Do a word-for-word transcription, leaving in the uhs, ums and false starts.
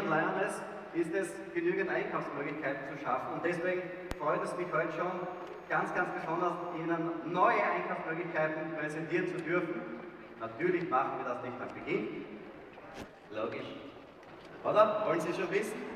und Lioness ist es, genügend Einkaufsmöglichkeiten zu schaffen. Und deswegen freut es mich heute schon ganz, ganz besonders, Ihnen neue Einkaufsmöglichkeiten präsentieren zu dürfen. Natürlich machen wir das nicht am Beginn. Logisch. Oder? Wollen Sie schon wissen?